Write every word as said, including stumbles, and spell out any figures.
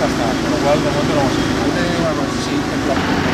hasta, con lo cual de momento no vamos a ir. Yo te digo una cosa, sí, en plan,